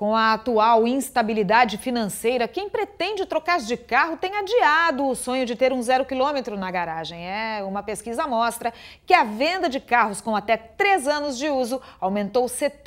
Com a atual instabilidade financeira, quem pretende trocar de carro tem adiado o sonho de ter um 0 km na garagem. Uma pesquisa mostra que a venda de carros com até 3 anos de uso aumentou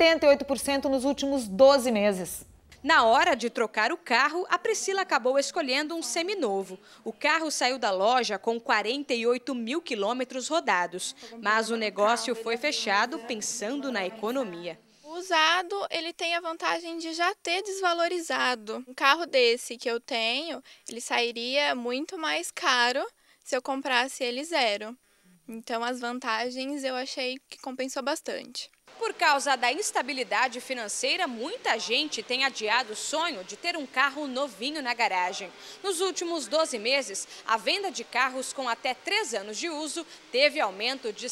78% nos últimos 12 meses. Na hora de trocar o carro, a Priscila acabou escolhendo um seminovo. O carro saiu da loja com 48 mil quilômetros rodados, mas o negócio foi fechado pensando na economia. O usado, ele tem a vantagem de já ter desvalorizado. Um carro desse que eu tenho, ele sairia muito mais caro se eu comprasse ele zero. Então, as vantagens eu achei que compensou bastante. Por causa da instabilidade financeira, muita gente tem adiado o sonho de ter um carro novinho na garagem. Nos últimos 12 meses, a venda de carros com até 3 anos de uso teve aumento de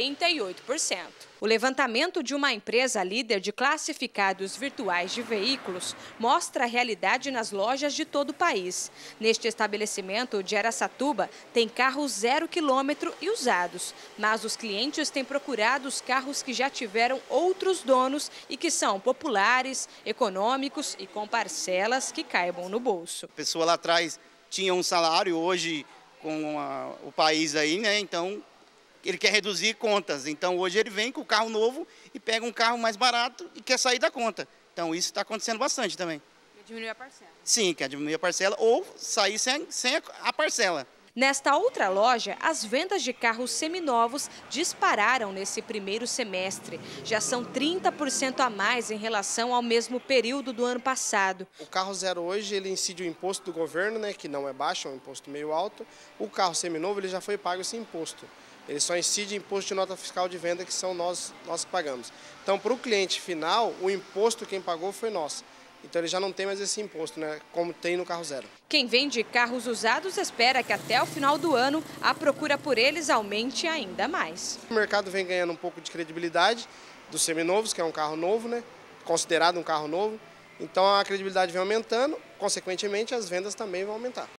78%. O levantamento de uma empresa líder de classificados virtuais de veículos mostra a realidade nas lojas de todo o país. Neste estabelecimento de Araçatuba, tem carros 0 km e usados, mas os clientes têm procurado os carros que já tiveram outros donos e que são populares, econômicos e com parcelas que caibam no bolso. A pessoa lá atrás tinha um salário, hoje com o país aí, né? Então ele quer reduzir contas. Então hoje ele vem com o carro novo e pega um carro mais barato e quer sair da conta. Então isso está acontecendo bastante também. Quer diminuir a parcela? Sim, quer diminuir a parcela ou sair sem a parcela. Nesta outra loja, as vendas de carros seminovos dispararam nesse primeiro semestre. Já são 30% a mais em relação ao mesmo período do ano passado. O carro zero hoje, ele incide o imposto do governo, né, que não é baixo, é um imposto meio alto. O carro seminovo, ele já foi pago esse imposto. Ele só incide imposto de nota fiscal de venda, que são nós que pagamos. Então, para o cliente final, o imposto quem pagou foi nós. Então ele já não tem mais esse imposto, né, como tem no carro zero. Quem vende carros usados espera que até o final do ano a procura por eles aumente ainda mais. O mercado vem ganhando um pouco de credibilidade dos seminovos, que é um carro novo, né, considerado um carro novo. Então a credibilidade vem aumentando, consequentemente as vendas também vão aumentar.